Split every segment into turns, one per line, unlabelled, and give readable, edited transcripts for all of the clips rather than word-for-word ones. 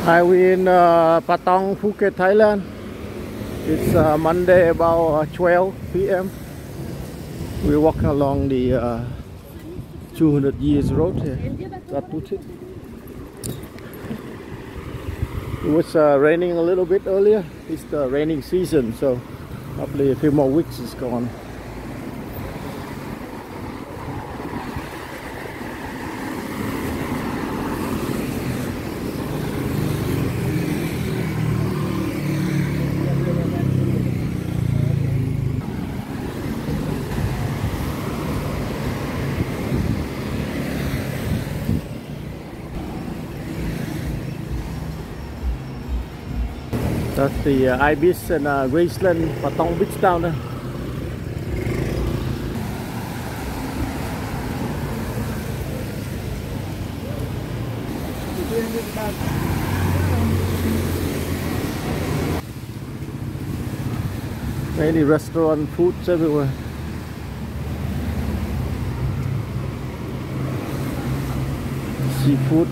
Hi, we in Patong, Phuket, Thailand. It's Monday about 12 p.m. We're walking along the 200 years road here. It was raining a little bit earlier. It's the raining season, so probably a few more weeks is gone. That's the Ibis and Graceland Patong Beach down there. Many restaurant foods everywhere. Seafood.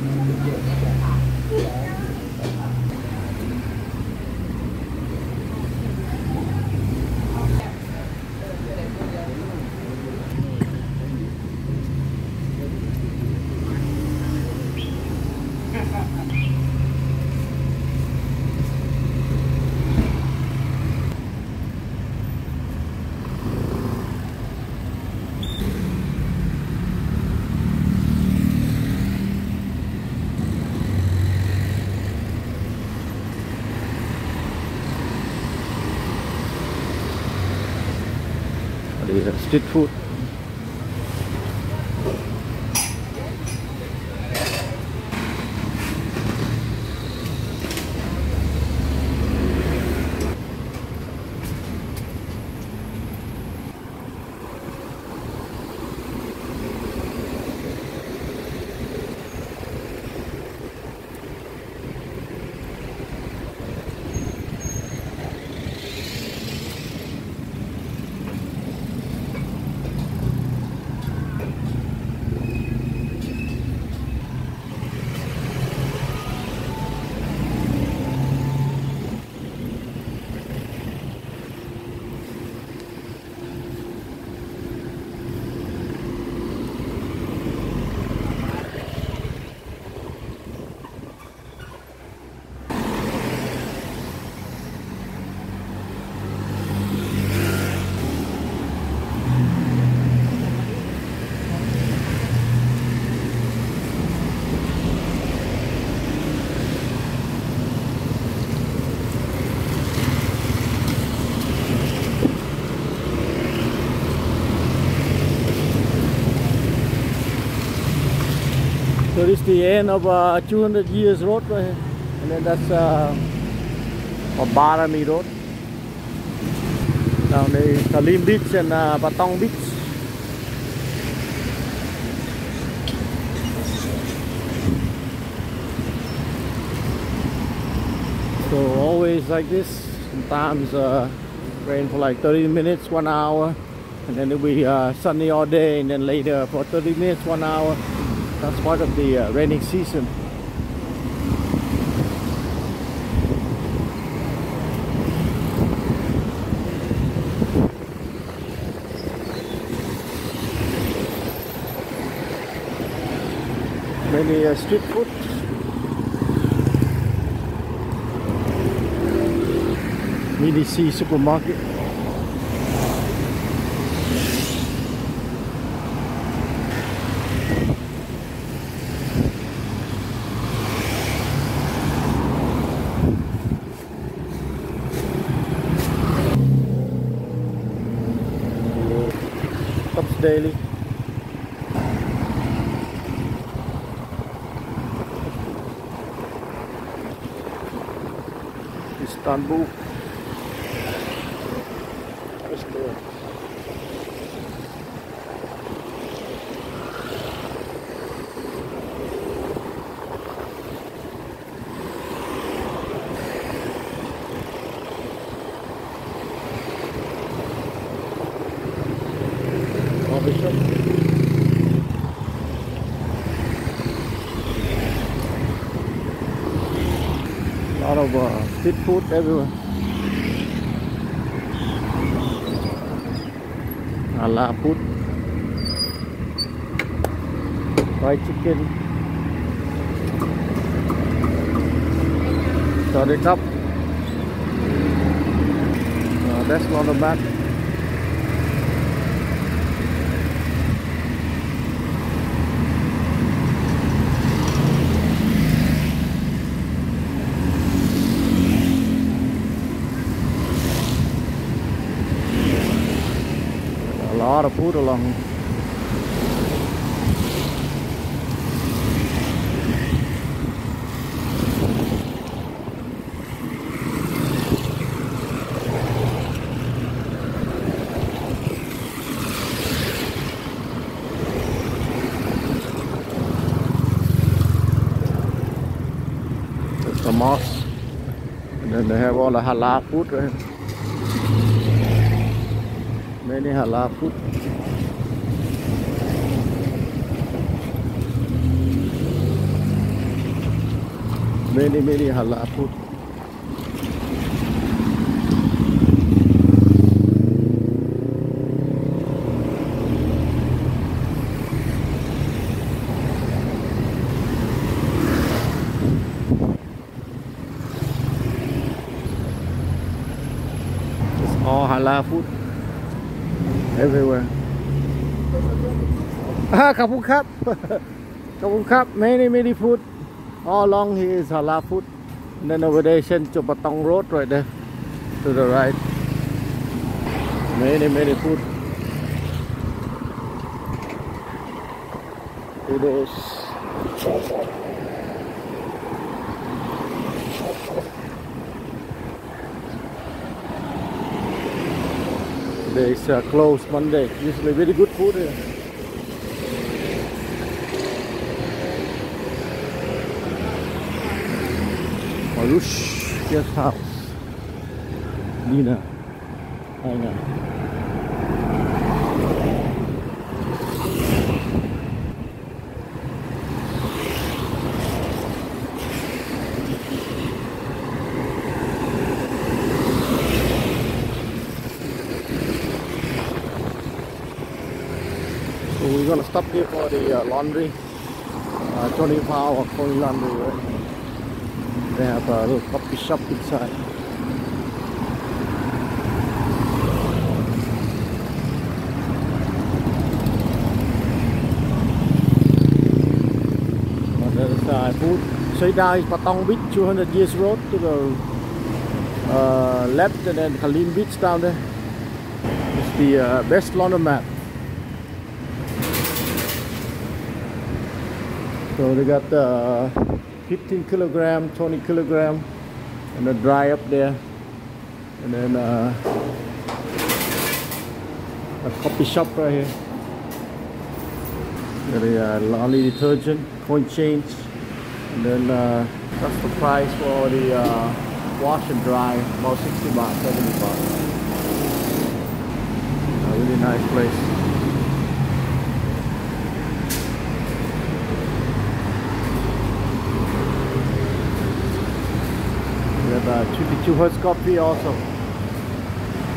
Street food. So this is the end of 200 years road right here, and then that's Barami Road. Down there Talim Beach and Patong Beach. So always like this. Sometimes rain for like 30 minutes, 1 hour, and then it'll be sunny all day, and then later for 30 minutes, 1 hour. That's part of the raining season. Many street food. Mini C supermarket. Tops Daily. Istanbul. Restaurant. Coffee shop. of street food everywhere. Halal food, fried chicken. Sorry cup. That's on the back. A lot of food along. The mosque, and then they have all the halal food right here. Many halal food. Many halal food. All halal food everywhere. Khap khun khap. Khap khun khap. Many food. All along here is halal food. And then over there, Shen Chopatong Road right there to the right. Many food. It is. Today is closed Monday. Usually very good food here. Marush Guest House. Nina. Aina. So we're gonna stop here for the laundry. 24-hour coin laundry, right? They have a little coffee shop inside. On the other side, food. Straight down is Patong Beach, 200 years road to the left, and then Kalim Beach down there. It's the best laundromat. So they got 15 kilogram, 20 kilogram, and the dry up there, and then a coffee shop right here. The laundry detergent, coin change, and then that's the price for the wash and dry, about 60 baht, 70 baht. A really nice place. We have 22 Hertz coffee also.